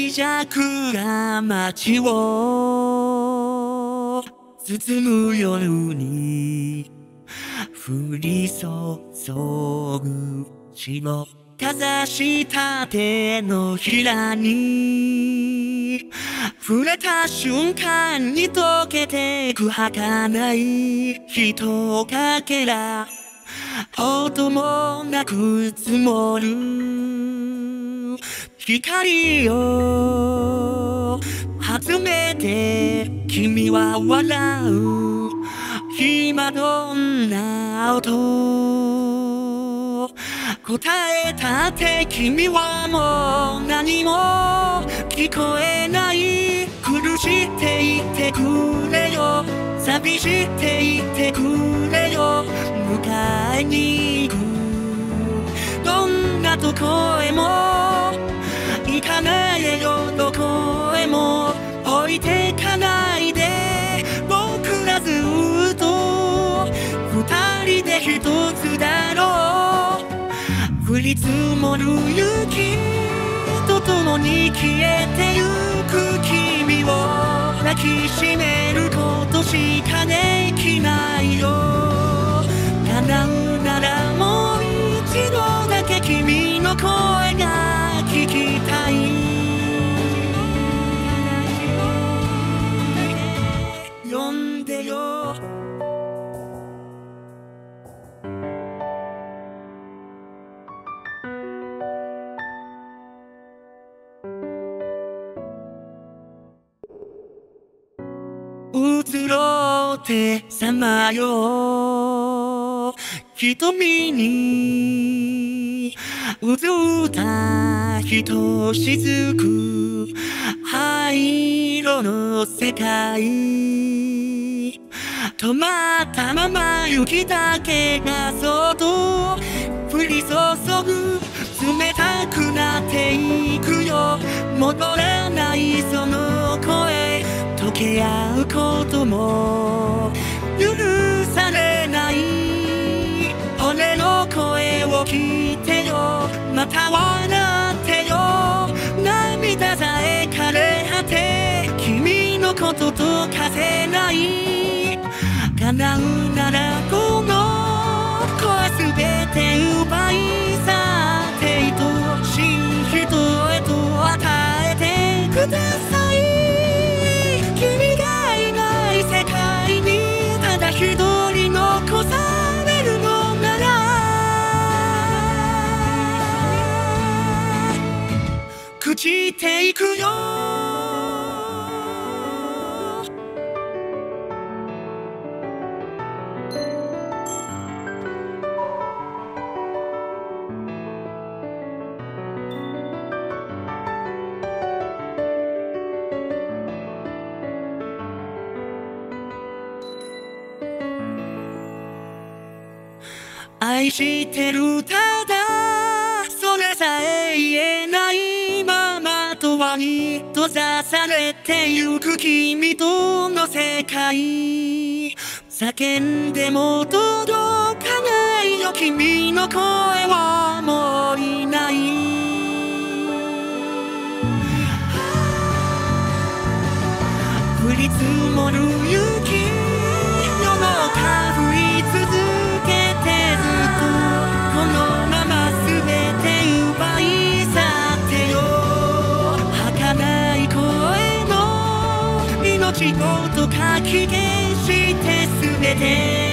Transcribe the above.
脆弱が街を包む夜に降り注ぐ白かざした手のひらに触れた瞬間に溶けてく儚い人かけら音もなく積もる光を初めて君は笑う今どんな音答えたって君はもう何も聞こえない苦していてくれよ寂していてくれよ迎えに行くどんなとこへも行かないよどこへも置いてかないで僕らずっと二人で一つだろう降り積もる雪と共に消えてゆく君を抱きしめることしかできないよ叶うならもう一度だけ君の声が聞きたい呼んでよ移ろうてさまよ瞳にうずったひとしずく灰色の世界止まったまま雪だけがそっと降り注ぐ冷たくなっていくよ戻らないその声溶け合うことも許されない俺の声を聞いてよまた笑ってよ涙さえ枯れ果て君のこととかせない叶うならこの声すべて奪い去って愛しい人へと与えてください君がいない世界にただ一人残されるのなら朽ちていくよ愛してるただそれさえ言えないままとはに閉ざされてゆく君との世界叫んでも届かないよ君の声はもういない降り積もる雪夜中降り続けてずっとこのまま全て奪い去ってよ儚い声の命ごとかき消して全て